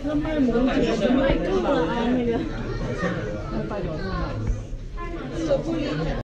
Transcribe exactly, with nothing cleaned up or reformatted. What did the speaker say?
那卖萌姐是卖够了啊，那个。这个不理。